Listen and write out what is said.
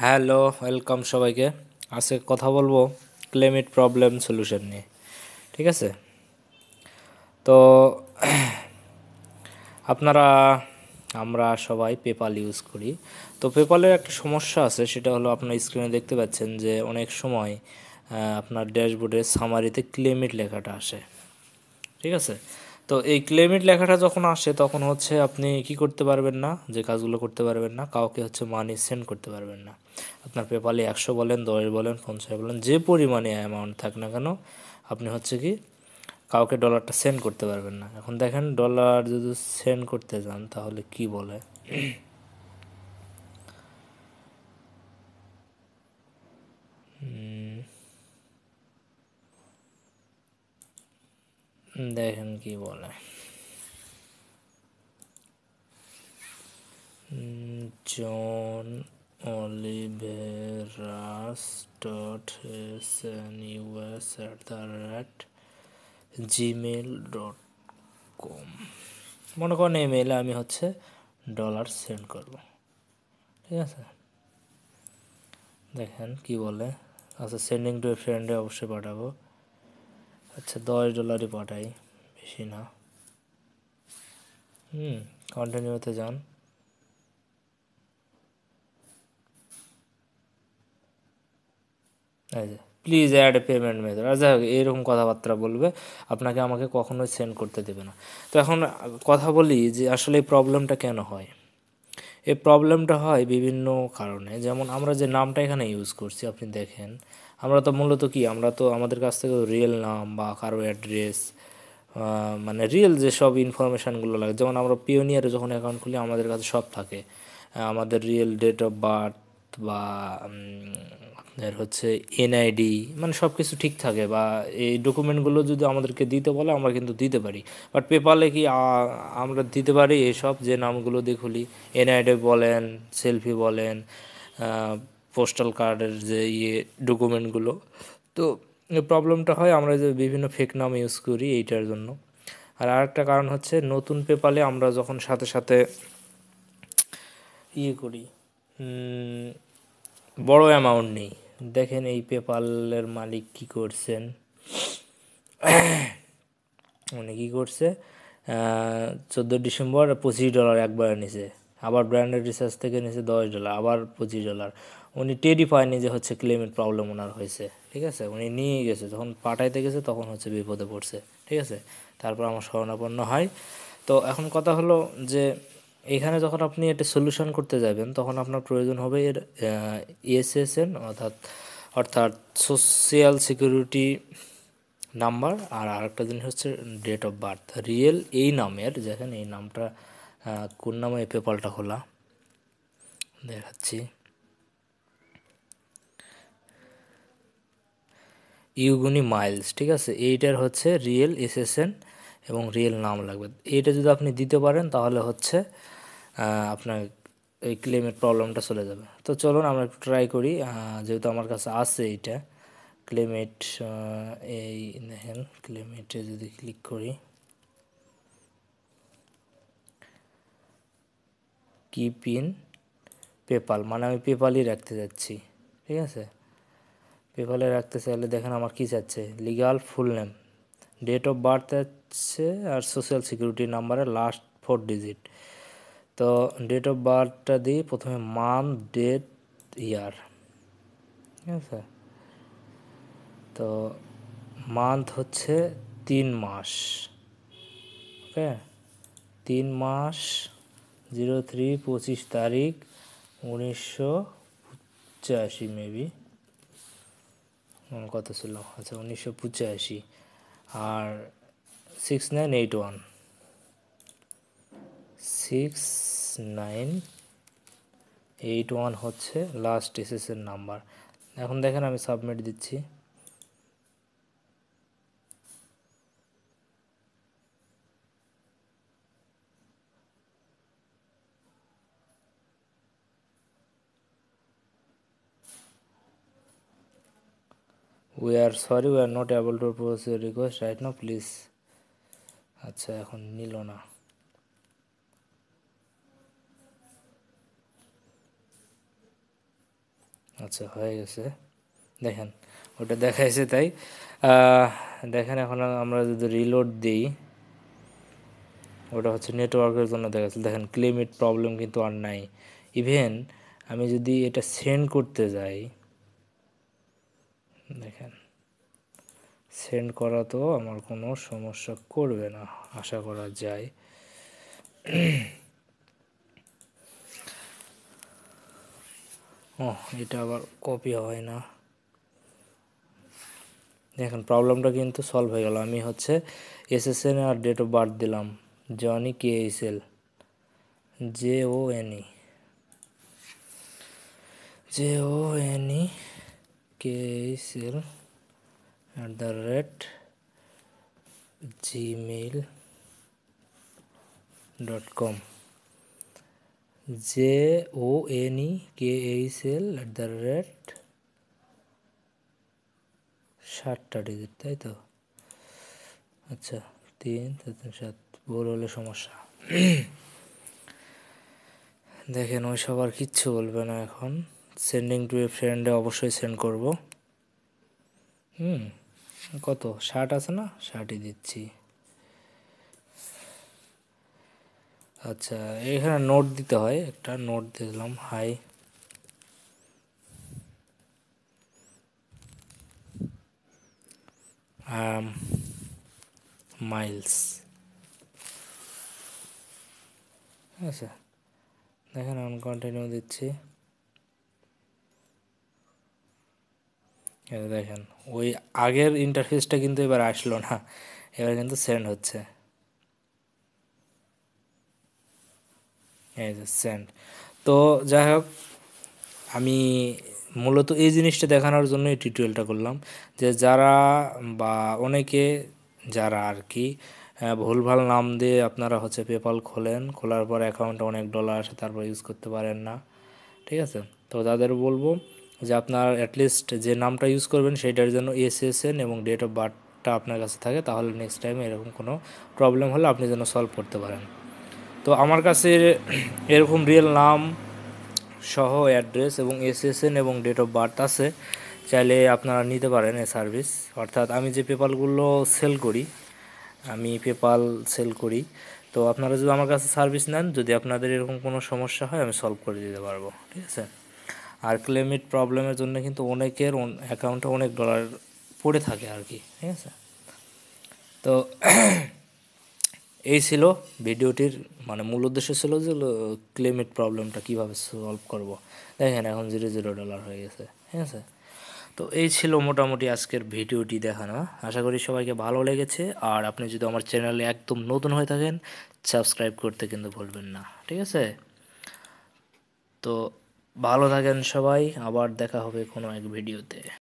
Hello, welcome সবাইকে। আজকে কথা বলবো ক্লেমিট প্রবলেম সলিউশন নিয়ে। ঠিক আছে? তো আপনারা আমরা সবাই পেপাল ইউজ করি। তো পেপালের একটা সমস্যা আছে, সেটা হলো আপনার স্ক্রিনে দেখতে পাচ্ছেন যে অনেক সময় আপনার ড্যাশবোর্ডে সামারিতে ক্লেমিট লেখাটা আসে। ঠিক আছে? তো এই ক্লেমিট লেখাটা যখন আসে তখন হচ্ছে আপনি কি করতে পারবেন না, যে কাজগুলো করতে পারবেন না, কাউকে হচ্ছে মানি সেন্ড করতে পারবেন না। আপনার পেপালে 100 বলেন, 10 বলেন, 50 বলেন, যে পরিমাণে অ্যামাউন্ট থাক না কেন, আপনি হচ্ছে কি কাউকে ডলারটা সেন্ড করতে পারবেন না। এখন দেখেন ডলার যদি সেন্ড করতে যান তাহলে কি বলে। দেখেন কি বলে। John Oliveras dot snus@gmail.com। মনে করেন এই মেইলে আমি হচ্ছে ডলার সেন্ড করব। ঠিক আছে? দেখেন কি বলে। আচ্ছা, সেন্ডিং টু এ ফ্রেন্ডে অবশ্যই পাঠাবো। আচ্ছা, $10 পাঠাই, বেশি না। কন্টিনিউতে যান। এই যে please add a payment method, আর যাই হোক এরকম কথাবার্তা বলবে, আপনাকে আমাকে কখনোই সেন্ড করতে দেবে না। তো এখন কথা বলি যে আসলে এই প্রবলেমটা কেন হয়। এই প্রবলেমটা হয় বিভিন্ন কারণে। যেমন আমরা যে নামটা এখানে ইউজ করছি, আপনি দেখেন আমরা তো মূলত কি, আমরা তো আমাদের কাছ থেকে রিয়েল নাম বা কারো অ্যাড্রেস, মানে রিয়েল যেসব ইনফরমেশানগুলো লাগে, যেমন আমরা পিওনিয়ারে যখন অ্যাকাউন্ট খুলি আমাদের কাছে সব থাকে। আমাদের রিয়েল ডেট অফ বার্থ বা আপনার হচ্ছে এনআইডি, মানে সব কিছু ঠিক থাকে। বা এই ডকুমেন্টগুলো যদি আমাদেরকে দিতে বলে আমরা কিন্তু দিতে পারি। বাট পেপালে কি আমরা দিতে পারি এসব যে নামগুলো দিয়ে খুলি? এনআইডি বলেন, সেলফি বলেন, পোস্টাল কার্ডের যে ডকুমেন্টগুলো। তো এই প্রবলেমটা হয় আমরা যে বিভিন্ন ফেক নাম ইউজ করি এইটার জন্য। আর আরেকটা কারণ হচ্ছে নতুন পেপালে আমরা যখন সাথে সাথে করি, বড় অ্যামাউন্ট নেই। দেখেন এই পেপালের মালিক কি করছেন, উনি কী করছে, 14 ডিসেম্বর $25 একবারে নিছে। আবার ব্র্যান্ডেড রিসার্চ থেকে নিছে $10, আবার $25। উনি টেরই পায়নি যে হচ্ছে ক্লেমের প্রবলেম ওনার হয়েছে। ঠিক আছে? উনি নিয়ে গেছে, যখন পাঠাইতে গেছে তখন হচ্ছে বিপদে পড়ছে। ঠিক আছে? তারপর আমার শরণাপন্ন হয়। তো এখন কথা হলো যে এখানে যখন আপনি এটা সলিউশন করতে যাবেন তখন আপনার প্রয়োজন হবে এর ইএসএসএন, অর্থাৎ সোশ্যাল সিকিউরিটি নাম্বার। আর আরেকটা জিনিস হচ্ছে ডেট অফ বার্থ। রিয়েল এই নামের, দেখেন এই নামটা কোন নামে এই পেপালটা খোলা, দেখাচ্ছি। ইউগুনি মাইলস। ঠিক আছে? এইটার হচ্ছে রিয়েল এসএসএন এবং রিয়েল নাম লাগবে। এইটা যদি আপনি দিতে পারেন তাহলে হচ্ছে আপনার এই ক্লেমের প্রবলেমটা চলে যাবে। তো চলুন আমরা একটু ট্রাই করি। যেহেতু আমার কাছে আছে এইটা ক্লেমেট, এই দেখেন ক্লেমেটে যদি ক্লিক করি, কিপ ইন পেপাল, মানে আমি পেপালই রাখতে যাচ্ছি। ঠিক আছে? পেপালে রাখতে চাইলে দেখেন আমার কী চাচ্ছে, legal full name, date of birth আছে, আর সোশ্যাল সিকিউরিটি নাম্বারের লাস্ট 4 ডিজিট। তো ডেট অফ বার্থটা দিই প্রথমে, মান্থ, ডেট, ইয়ার। ঠিক আছে? তো মান্থ হচ্ছে 3 মাস। ওকে, 3 মাস, 03/25, 1985 মেবি। কত ছিল, আচ্ছা 1985। আর 6981, 6981 হচ্ছে লাস্ট এসএসের নাম্বার। এখন দেখেন আমি সাবমিট দিচ্ছি। We are sorry, we are not able to process your request right now please. আচ্ছা, এখন নিল না। আচ্ছা হয়ে গেছে, দেখেন ওটা দেখাইছে তাই। দেখেন এখন আমরা যদি রিলোড দিই, ওটা হচ্ছে নেটওয়ার্কের জন্য দেখাচ্ছে। দেখেন ক্লেমিট প্রবলেম কিন্তু আর নাই। ইভেন আমি যদি এটা সেন্ড করতে যাই, দেখেন সেন্ড করা তো আমার কোনো সমস্যা করবে না আশা করা যায়। ও এটা আবার কপি হয় না। দেখেন প্রবলেমটা কিন্তু সলভ হয়ে গেল। আমি হচ্ছে এসএসএন আর ডেট অফ বার্থ দিলাম, Johnny KSL JONE KSL @gmail.com JONE KSL 7টা ডিজিট, তাই তো? আচ্ছা 3 4 3 7, ভুল হলে সমস্যা। দেখেন ওই সব আর কিচ্ছু বলবে না এখন। সেন্ডিং টু এ ফ্রেন্ডে অবশ্যই সেন্ড করব। কত 60 আছে না, 60ই দিচ্ছি। আচ্ছা এখানে নোট দিতে হয়, একটা নোট দিলাম, হাই মাইলস, ঠিক আছে। দেখেন আমি কন্টিনিউ দিচ্ছি, দেখেন ওই আগের ইন্টারফেসটা কিন্তু এবার আসলো না, এবার কিন্তু সেন্ড হচ্ছে, এই যে সেন্ড। তো যাই হোক, আমি মূলত এই জিনিসটা দেখানোর জন্য এই টিউটোরিয়ালটা করলাম, যে যারা বা অনেকে যারা আর কি ভুলভাল নাম দিয়ে আপনারা হচ্ছে পেপাল খোলেন, খোলার পর অ্যাকাউন্টে অনেক ডলার আসে, তারপর ইউজ করতে পারেন না, ঠিক আছে। তো তাদের বলবো যে আপনার অ্যাটলিস্ট যে নামটা ইউজ করবেন সেইটার জন্য এসএসএন এবং ডেট অফ বার্থটা আপনার কাছে থাকে, তাহলে নেক্সট টাইমে এরকম কোনো প্রবলেম হলে আপনি যেন সলভ করতে পারেন। তো আমার কাছে এরকম রিয়েল নাম সহ অ্যাড্রেস এবং এসএসএন এবং ডেট অফ বার্থ আছে, চাইলে আপনারা নিতে পারেন এই সার্ভিস। অর্থাৎ আমি যে পেপালগুলো সেল করি, আমি পেপাল সেল করি, তো আপনারা যদি আমার কাছে সার্ভিস নেন, যদি আপনাদের এরকম কোনো সমস্যা হয় আমি সলভ করে দিতে পারবো, ঠিক আছে। আর ক্লেমিট প্রবলেমের জন্য কিন্তু অনেকের অ্যাকাউন্টে অনেক ডলার পড়ে থাকে আর কি, ঠিক আছে। তো এই ছিল ভিডিওটির মানে মূল উদ্দেশ্য ছিল যে ক্লেমিট প্রবলেমটা কীভাবে সলভ করব। দেখেন এখন $0 হয়ে গেছে, ঠিক আছে। তো এই ছিল মোটামুটি আজকের ভিডিওটি দেখানো। আশা করি সবাইকে ভালো লেগেছে। আর আপনি যদি আমার চ্যানেলে একদম নতুন হয়ে থাকেন, সাবস্ক্রাইব করতে কিন্তু ভুলবেন না, ঠিক আছে। তো ভালো থাকেন সবাই, আবার দেখা হবে কোনো এক ভিডিওতে।